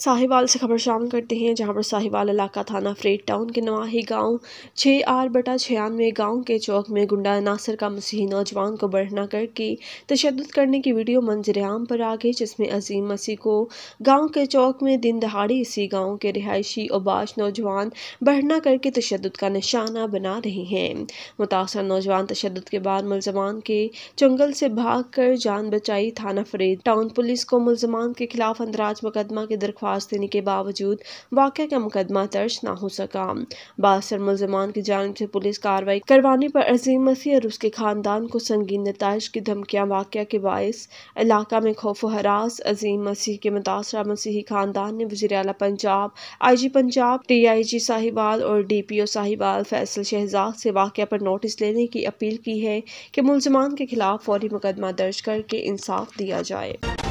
साहिवाल से खबर शामिल करते हैं, जहां पर साहिवाल इलाका थाना फ्रेड टाउन के नवाही गांव 6R/96 गांव के चौक में गुंडा नासिर का मसीही नौजवान को बढ़ना करके तशद्दुद करने की वीडियो मंजर-ए-आम पर आ गई, जिसमें अजीम मसीह को गांव के चौक में दिन दहाड़े इसी गांव के रिहायशी औबाश नौजवान बढ़ना करके तशद्दुद का निशाना बना रहे हैं। मुतासर नौजवान तशद्दुद के बाद मुलजमान के चंगल से भाग कर जान बचाई। थाना फ्रेड टाउन पुलिस को मुलजमान के खिलाफ अंदराज मुकदमा की दरख्वास्त देने के बावजूद वाक़या का मुकदमा दर्ज न हो सका। बासर मुलजमान की जानिब से पुलिस कार्रवाई करवाने पर अजीम मसीह और उसके खानदान को संगीन नताइज की धमकियां वाक़या के बाइस इलाका में खौफ हरास। अजीम मसीह के मुतासरा मसीही खानदान ने वज़ीर आला पंजाब, IG पंजाब, DIG साहिवाल और DPO साहिवाल फैसल शहजाद से वाक़या पर नोटिस लेने की अपील की है कि मुलजमान के खिलाफ फौरी मुकदमा दर्ज करके इंसाफ दिया जाए।